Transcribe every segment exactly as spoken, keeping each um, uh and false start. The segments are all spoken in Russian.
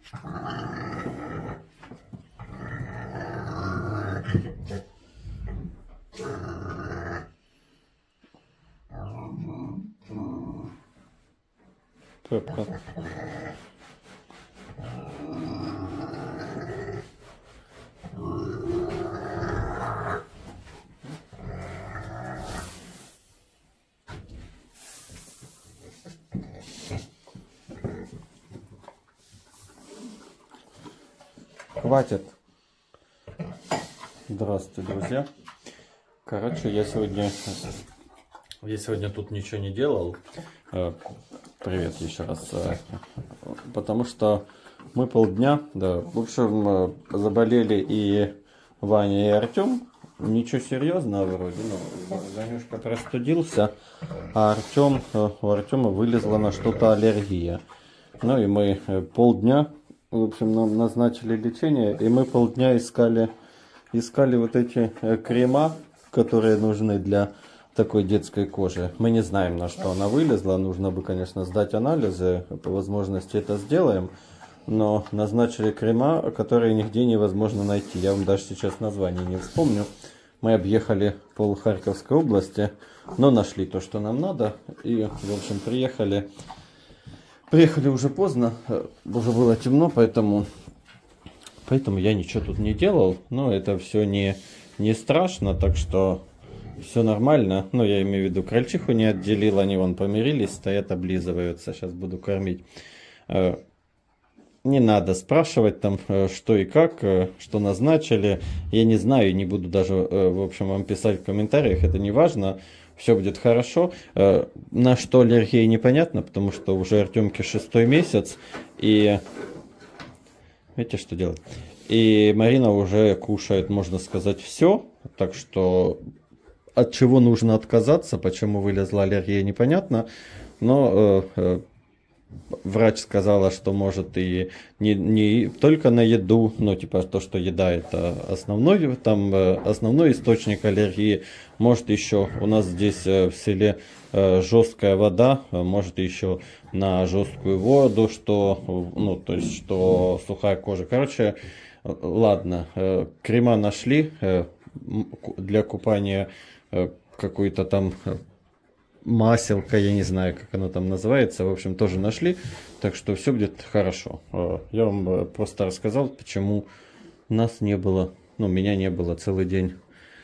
Пепка. Хватит. Здравствуйте, друзья. Короче, я сегодня, я сегодня тут ничего не делал. Привет еще раз. Потому что мы полдня, да, в общем, заболели и Ваня, и Артем. Ничего серьезного вроде, но Ванюшка простудился, а Артем, у Артема вылезла на что-то аллергия. Ну и мы полдня, в общем, нам назначили лечение, и мы полдня искали, искали вот эти крема, которые нужны для такой детской кожи. Мы не знаем, на что она вылезла, нужно бы, конечно, сдать анализы, по возможности это сделаем. Но назначили крема, которые нигде невозможно найти. Я вам даже сейчас название не вспомню. Мы объехали пол Харьковской области, но нашли то, что нам надо. И, в общем, приехали. Приехали уже поздно, уже было темно, поэтому, поэтому я ничего тут не делал. Но это все не, не страшно, так что все нормально. Ну, я имею в виду, крольчиху не отделил, они вон помирились, стоят, облизываются. Сейчас буду кормить. Не надо спрашивать там, что и как, что назначили. Я не знаю, не буду даже, в общем, вам писать в комментариях, это не важно. Все будет хорошо. На что аллергия непонятно, потому что уже Артемке шестой месяц. И видите, что делать? И Марина уже кушает, можно сказать, все. Так что от чего нужно отказаться, почему вылезла аллергия, непонятно. Но врач сказала, что может и не, не только на еду, но типа то, что еда это основной, там, основной источник аллергии. Может еще у нас здесь в селе жесткая вода, может еще на жесткую воду, что, ну, то есть, что сухая кожа. Короче, ладно, крема нашли для купания, какой-то там маселка, я не знаю, как оно там называется, в общем, тоже нашли, так что все будет хорошо. Я вам просто рассказал, почему нас не было, ну, меня не было целый день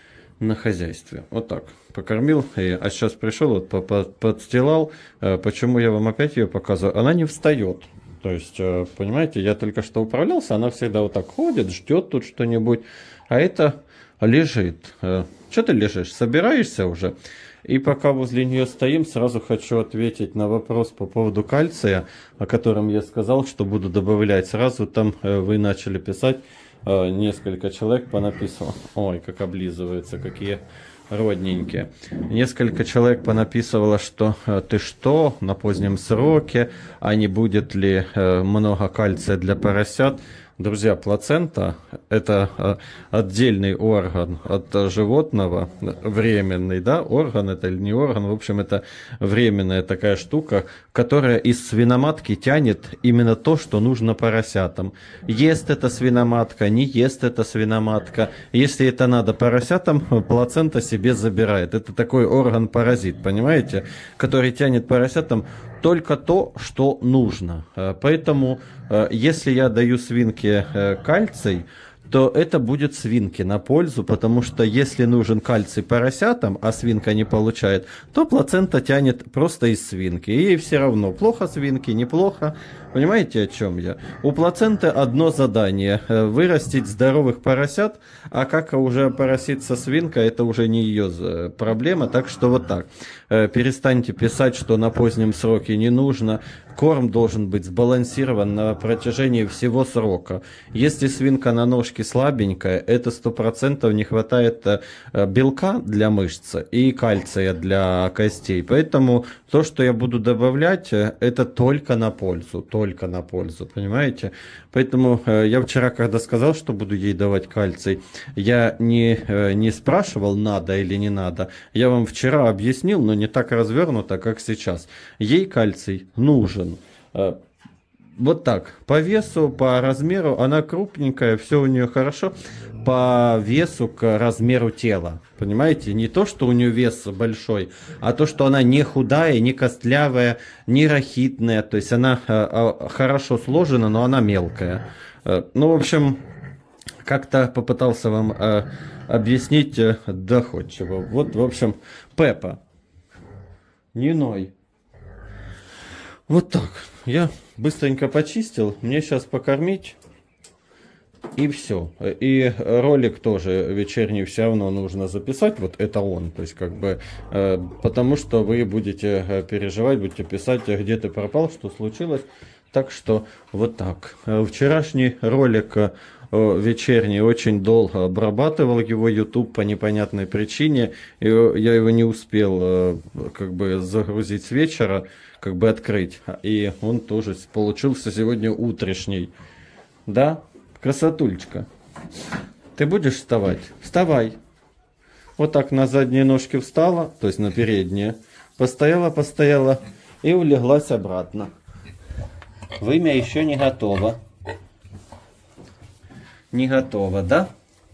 на хозяйстве. Вот так, покормил, а сейчас пришел, вот, подстилал. Почему я вам опять ее показываю? Она не встает. То есть, понимаете, я только что управлялся, она всегда вот так ходит, ждет тут что-нибудь, а это лежит. Что ты лежишь? Собираешься уже? И пока возле нее стоим, сразу хочу ответить на вопрос по поводу кальция, о котором я сказал, что буду добавлять. Сразу там вы начали писать, несколько человек понаписывало. Ой, как облизываются, какие родненькие. Несколько человек понаписывало, что ты что, на позднем сроке, а не будет ли много кальция для поросят. Друзья, плацента – это отдельный орган от животного, временный, да, орган это или не орган, в общем, это временная такая штука, которая из свиноматки тянет именно то, что нужно поросятам. Ест эта свиноматка, не ест эта свиноматка, если это надо поросятам, плацента себе забирает. Это такой орган-паразит, понимаете, который тянет поросятам только то, что нужно. Поэтому, если я даю свинке кальций, то это будет свинке на пользу, потому что если нужен кальций поросятам, а свинка не получает, то плацента тянет просто из свинки. И ей все равно, плохо свинке, неплохо. Понимаете, о чем я? У плаценты одно задание – вырастить здоровых поросят, а как уже поросится свинка, это уже не ее проблема. Так что вот так. Перестаньте писать, что на позднем сроке не нужно. Корм должен быть сбалансирован на протяжении всего срока. Если свинка на ножке слабенькая, это сто процентов не хватает белка для мышц и кальция для костей. Поэтому то, что я буду добавлять, это только на пользу. Только на пользу, понимаете? Поэтому я вчера, когда сказал, что буду ей давать кальций, я не, не спрашивал, надо или не надо. Я вам вчера объяснил, но не так развернуто, как сейчас. Ей кальций нужен. вот так, по весу, по размеру, она крупненькая, все у нее хорошо, по весу к размеру тела, понимаете? Не то, что у нее вес большой, а то, что она не худая, не костлявая, не рахитная, то есть она э, э, хорошо сложена, но она мелкая. Э, ну, в общем, как-то попытался вам э, объяснить э, доходчиво. Вот, в общем, Пеппа, не ной. Вот так. Я быстренько почистил. Мне сейчас покормить. И все. И ролик тоже вечерний все равно нужно записать. Вот это он. То есть как бы э, потому что вы будете переживать, будете писать, где ты пропал, что случилось. Так что вот так. Вчерашний ролик э, вечерний очень долго обрабатывал его YouTube по непонятной причине. И я его не успел э, как бы загрузить с вечера, как бы открыть. И он тоже получился сегодня утрешний. Да? Красотульчка. Ты будешь вставать? Вставай. Вот так на задние ножки встала, то есть на передние. Постояла, постояла и улеглась обратно. Вымя еще не готово. Не готово, да?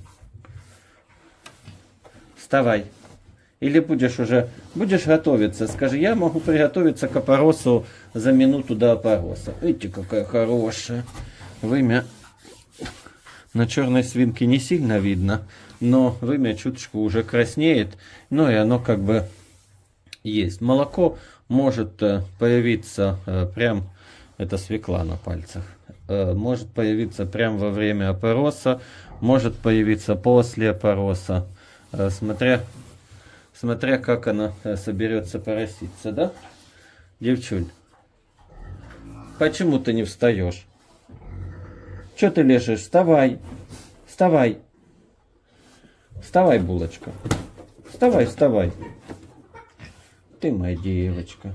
Вставай. Или будешь уже, будешь готовиться. Скажи, я могу приготовиться к опоросу за минуту до опороса. Видите, какая хорошая. Вымя на черной свинке не сильно видно, но вымя чуточку уже краснеет. Ну и оно как бы есть. Молоко может появиться прям, это свекла на пальцах, может появиться прям во время опороса, может появиться после опороса, смотря, смотря как она соберется пороситься, да? Девчуль, почему ты не встаешь? Че ты лежишь? Вставай. Вставай. Вставай, булочка. Вставай, вставай. Ты моя девочка.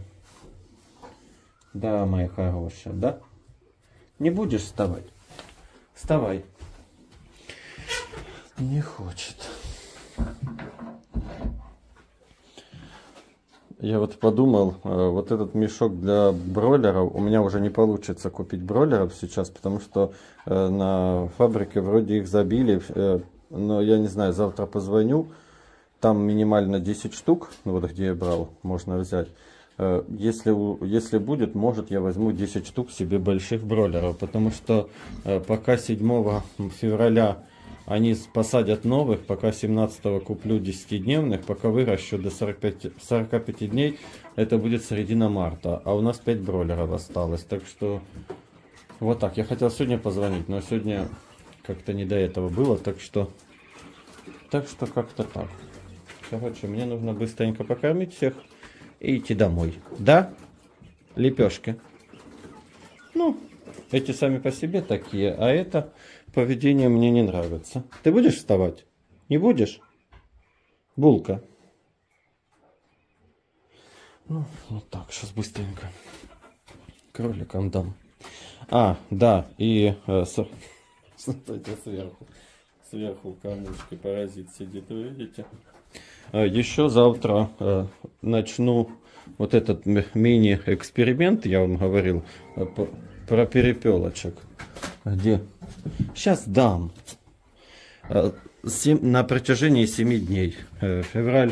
Да, моя хорошая, да? Не будешь вставать? Вставай. Не хочет. Я вот подумал, вот этот мешок для бройлеров, у меня уже не получится купить бройлеров сейчас, потому что на фабрике вроде их забили, но я не знаю, завтра позвоню, там минимально десять штук, вот где я брал, можно взять. Если, если будет, может, я возьму десять штук себе больших бройлеров, потому что пока седьмого февраля они посадят новых, пока семнадцатого куплю десятидневных, пока выращу до сорока пяти дней, это будет середина марта. А у нас пять бройлеров осталось. Так что вот так. Я хотел сегодня позвонить, но сегодня как-то не до этого было. Так что так что как-то так. Короче, мне нужно быстренько покормить всех и идти домой. Да? Лепешки. Ну, эти сами по себе такие, а это... Поведение мне не нравится. Ты будешь вставать? Не будешь? Булка. Ну, вот так, сейчас быстренько. Кроликам дам. А, да, и э, с... смотрите сверху. Сверху кормушки паразит сидит, вы видите? А, еще завтра э, начну вот этот мини-эксперимент, я вам говорил, э, про перепелочек. Где? Сейчас дам. На протяжении семи дней. Февраль.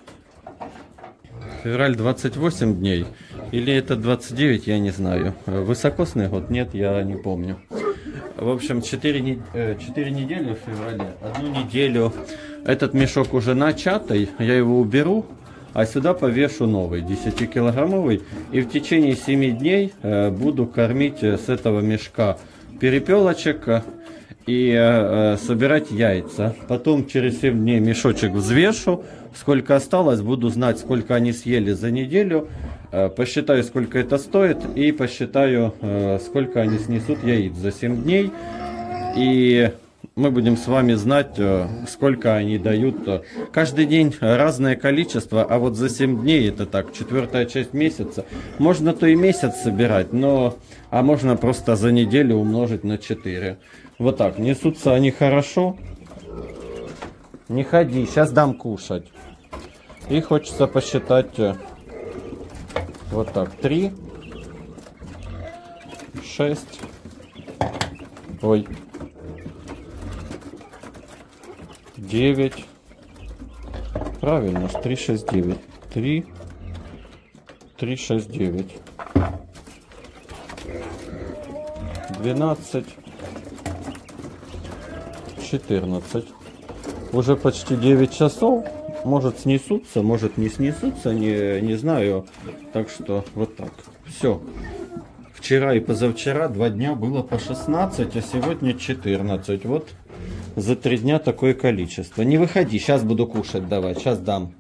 Февраль двадцать восемь дней. Или это двадцать девять, я не знаю. Высокосный год? Нет, я не помню. В общем, четыре недели в феврале. Одну неделю этот мешок уже начатый. Я его уберу. А сюда повешу новый, десятикилограммовый. И в течение семи дней буду кормить с этого мешка перепелочек и э, собирать яйца. Потом через семь дней мешочек взвешу, сколько осталось, буду знать, сколько они съели за неделю, э, посчитаю, сколько это стоит, и посчитаю, э, сколько они снесут яиц за семь дней. И мы будем с вами знать, э, сколько они дают. Каждый день разное количество, а вот за семь дней, это так, четвертая часть месяца, можно то и месяц собирать, но... А можно просто за неделю умножить на четыре. Вот так. Несутся они хорошо. Не ходи. Сейчас дам кушать. И хочется посчитать. Вот так. Три. шесть. Ой. девять. Правильно, три, шесть, девять. три, три, шесть, девять. двенадцать. четырнадцать. Уже почти девять часов. Может снесутся, может не снесутся, не, не знаю. Так что вот так. Все. Вчера и позавчера два дня было по шестнадцать, а сегодня четырнадцать. Вот за три дня такое количество. Не выходи, сейчас буду кушать давать, сейчас дам.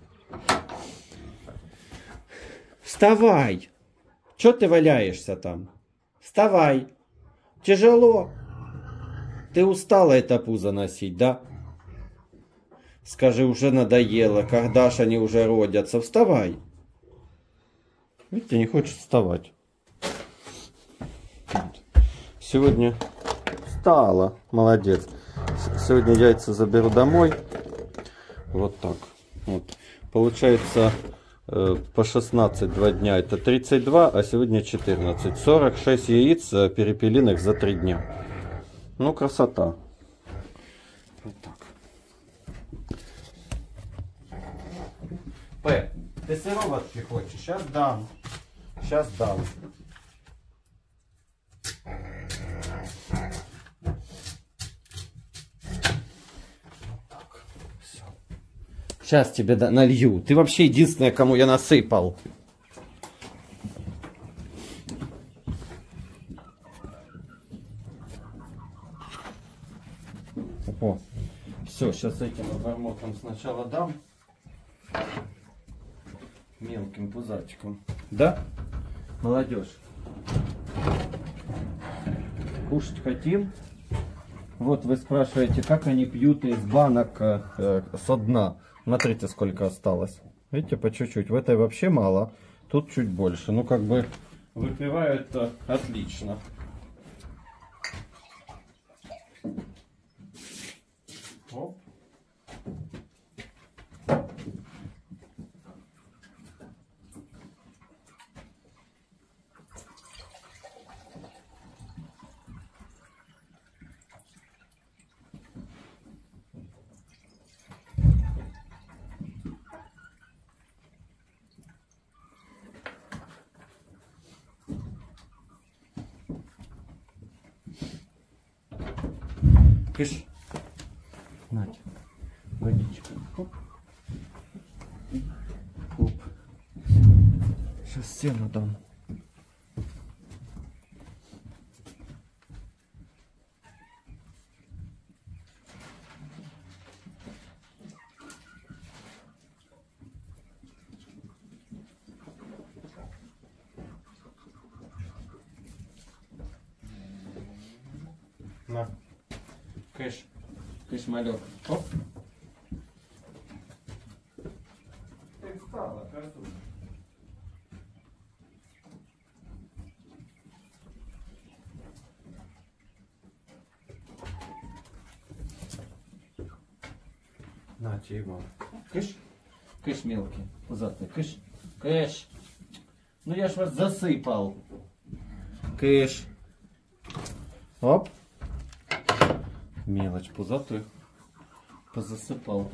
Вставай! Че ты валяешься там? Вставай! Тяжело. Ты устала это пузо носить, да? Скажи, уже надоело, когда ж они уже родятся? Вставай. Видите, не хочет вставать. Сегодня встала. Молодец. Сегодня яйца заберу домой. Вот так. Вот. Получается по шестнадцать два дня это тридцать два, а сегодня четырнадцать. сорок шесть яиц перепелиных за три дня. Ну, красота. Вот так. П, ты сыроватки хочешь? Сейчас дам. Сейчас дам. Сейчас тебе налью. Ты вообще единственная, кому я насыпал. О, все, сейчас этим обормотом сначала дам. Мелким пузатиком. Да? Молодежь. Кушать хотим? Вот вы спрашиваете, как они пьют из банок э, со дна. Смотрите, сколько осталось. Видите, по чуть-чуть. В этой вообще мало. Тут чуть больше. Ну, как бы выпивают отлично. Оп. Кыш. Надя, водичка. Хоп. Хоп. Сейчас сено дам. На. Кыш. Кыш, малек. Оп. Ты встала, красотка. Нате его. Кыш. Кыш мелкий. Пузатый. Кыш. Кыш. Ну я ж вас засыпал. Кыш. Оп. Мелочь пузатую позасыпал.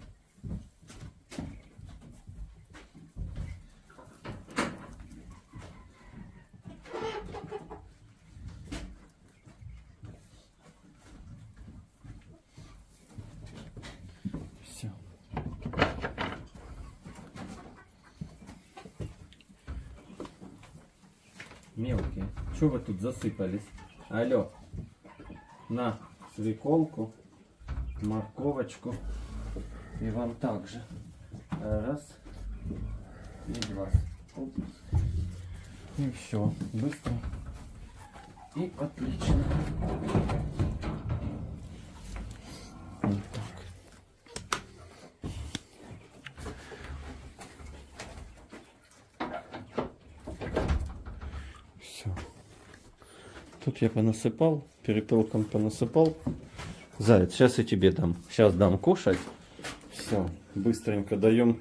Все. Мелкие. Чего вы тут засыпались? Алло. На. Свеколку, морковочку и вам также. Раз и два. Оп. И все. Быстро и отлично. Вот так. Все. Тут я понасыпал, перепелком понасыпал. Заяц, сейчас и тебе дам. Сейчас дам кушать. Все, быстренько даем.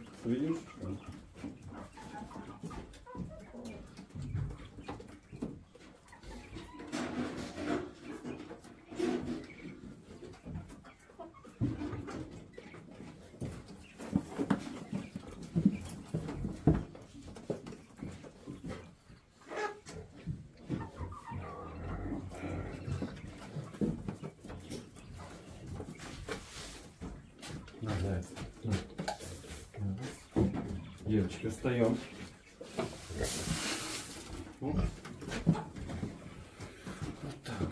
Девочки, встаем. Вот так.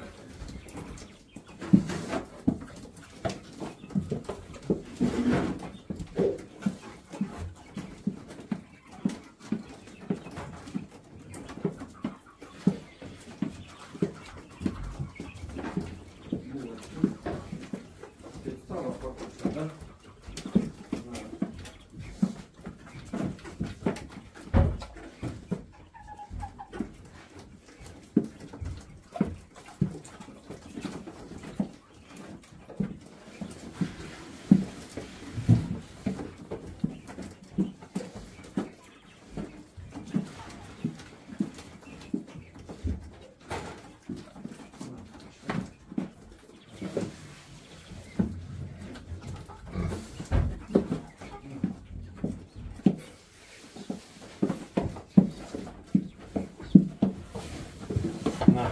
На.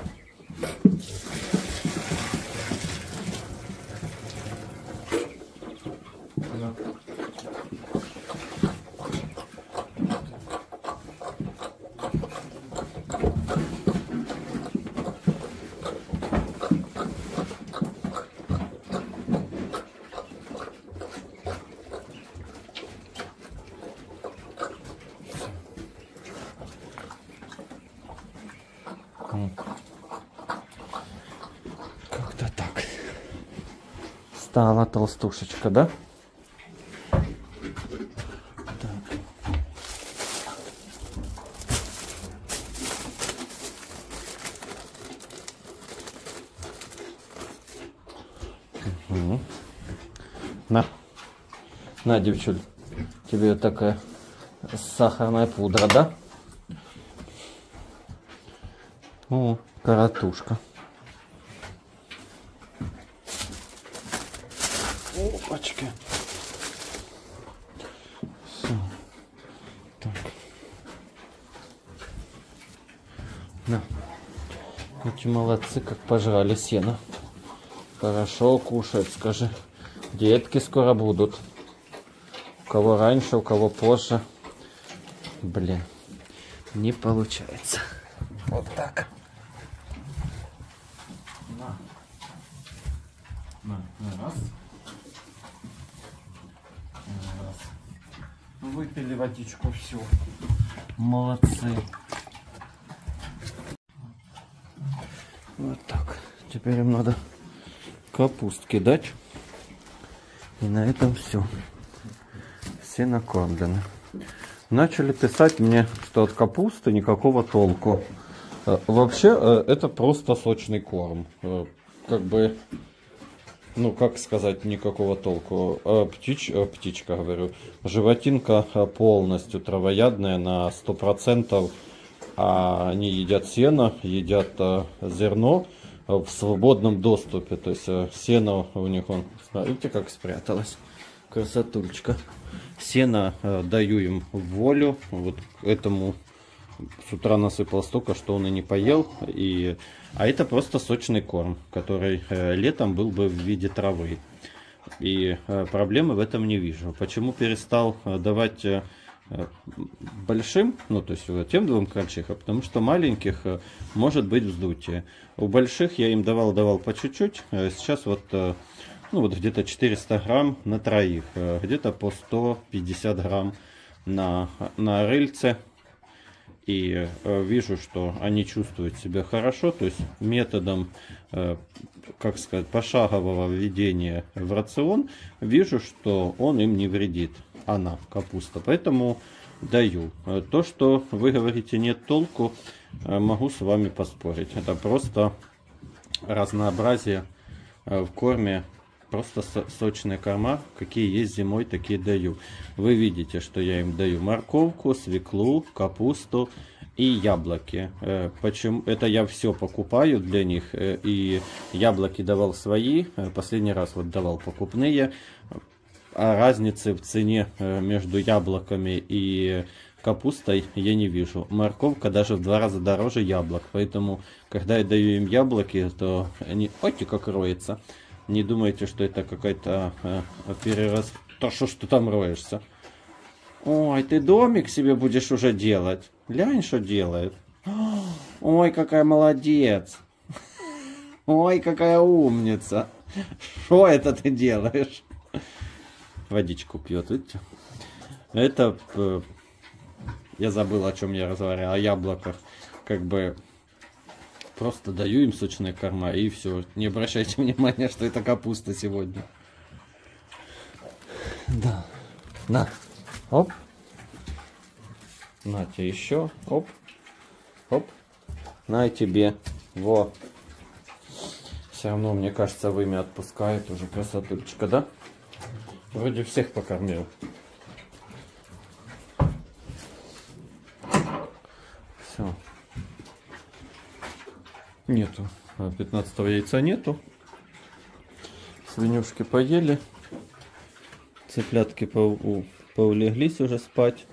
На. Как-то так. Стала толстушечка, да? Так. Угу. На. На, девчуль. Тебе такая сахарная пудра, да? О, коротушка. Опачки. Все. Так. На. Эти молодцы, как пожрали сено. Хорошо кушают, скажи. Детки скоро будут. У кого раньше, у кого позже. Блин, не получается. Вот так. На. На, на, раз. Раз. Выпили водичку, все. Молодцы. Вот так. Теперь им надо капустки дать. И на этом все. Все накормлены. Начали писать мне, что от капусты никакого толку. Вообще, это просто сочный корм. Как бы, ну, как сказать, никакого толку. Птич, птичка, говорю, животинка полностью травоядная на сто процентов. А они едят сено, едят зерно в свободном доступе. То есть сено у них, он, смотрите, как спряталось. Красотульечка. Сено даю им в волю. Вот этому с утра насыпал столько, что он и не поел. И... А это просто сочный корм, который э, летом был бы в виде травы. И э, проблемы в этом не вижу. Почему перестал э, давать э, большим, ну то есть вот, тем двум крольчихам? Потому что маленьких э, может быть вздутие. У больших я им давал, давал по чуть-чуть. Э, сейчас вот, э, ну, вот где-то четыреста грамм на троих. Э, где-то по сто пятьдесят грамм на, на рыльце. И э, вижу, что они чувствуют себя хорошо, то есть методом, э, как сказать, пошагового введения в рацион, вижу, что он им не вредит, она, капуста. Поэтому даю. То, что вы говорите нет толку, э, могу с вами поспорить. Это просто разнообразие э, в корме. Просто сочные корма, какие есть зимой, такие даю. Вы видите, что я им даю морковку, свеклу, капусту и яблоки. Почему? Это я все покупаю для них. И яблоки давал свои. Последний раз вот давал покупные. А разницы в цене между яблоками и капустой я не вижу. Морковка даже в два раза дороже яблок. Поэтому, когда я даю им яблоки, то они, ой, как роется. Не думайте, что это какая-то э, перерас... То что, что там роешься? Ой, ты домик себе будешь уже делать. Глянь, что делает. Ой, какая молодец. Ой, какая умница. Что это ты делаешь? Водичку пьет, видите? Это... Я забыл, о чем я разговаривал. О яблоках. Как бы... Просто даю им сочные корма и все. Не обращайте внимания, что это капуста сегодня. Да. На. Оп. На тебе еще. Оп. Оп. На тебе. Во. Все равно, мне кажется, вымя отпускает уже красотульчика, да? Вроде всех покормил. Все. Нету. пятнадцатого яйца нету. Свинюшки поели. Цыплятки по поулеглись уже спать.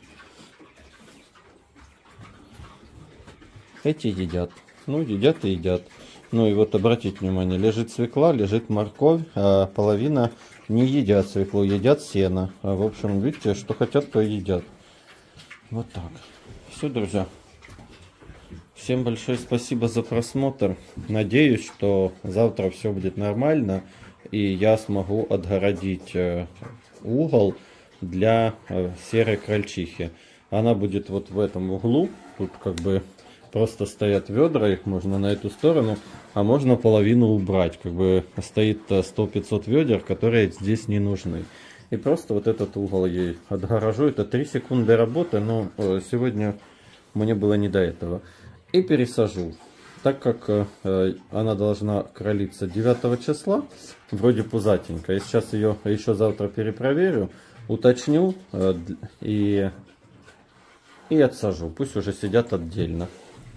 Эти едят. Ну, едят и едят. Ну и вот обратите внимание, лежит свекла, лежит морковь, а половина не едят свеклу, едят сено. А, в общем, видите, что хотят, то и едят. Вот так. Все, друзья. Всем большое спасибо за просмотр. Надеюсь, что завтра все будет нормально. И я смогу отгородить э, угол для э, серой крольчихи. Она будет вот в этом углу. Тут как бы просто стоят ведра, их можно на эту сторону, а можно половину убрать. Как бы стоит сто-пятьсот ведер, которые здесь не нужны. И просто вот этот угол ей отгорожу. Это три секунды работы, но э, сегодня мне было не до этого. И пересажу. Так как э, она должна кролиться девятого числа, вроде пузатенькая. Я сейчас ее еще завтра перепроверю, уточню э, и, и отсажу. Пусть уже сидят отдельно.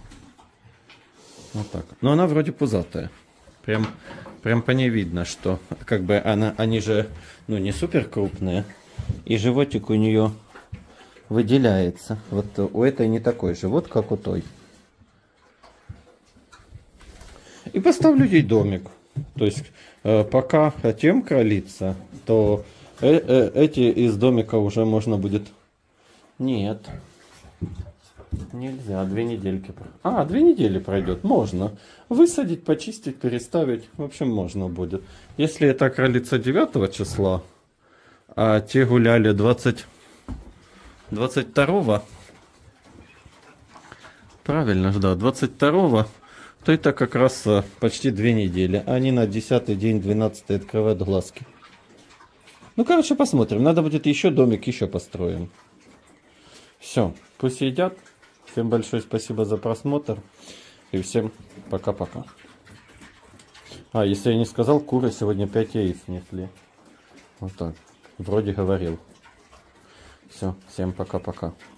Вот так. Но она вроде пузатая. Прям, прям по ней видно, что как бы она, они же ну, не супер крупные. И животик у нее выделяется. Вот у этой не такой живот, как у той. И поставлю ей домик. То есть, э, пока тем кролится, то э -э эти из домика уже можно будет... Нет. Нельзя. Две недельки. А, две недели пройдет. Можно. Высадить, почистить, переставить. В общем, можно будет. Если это кролится девятого числа, а те гуляли двадцать... двадцать второго. Правильно, да, двадцать второго. То это как раз почти две недели. Они на десятый день, двенадцатый открывают глазки. Ну, короче, посмотрим. Надо будет еще домик, еще построим. Все, пусть едят. Всем большое спасибо за просмотр. И всем пока-пока. А, если я не сказал, куры сегодня пять яиц несли. Вот так. Вроде говорил. Все, всем пока-пока.